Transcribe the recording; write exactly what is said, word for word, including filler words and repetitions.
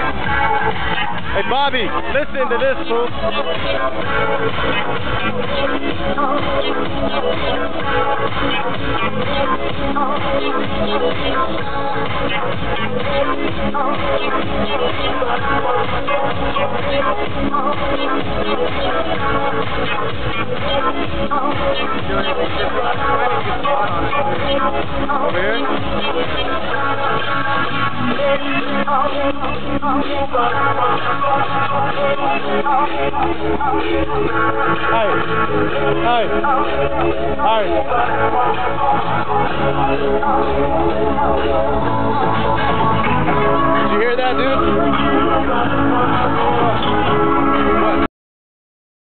Hey Bobby, listen to this, fool. Over here? Hi. Hi. Hi. Did you hear that, dude?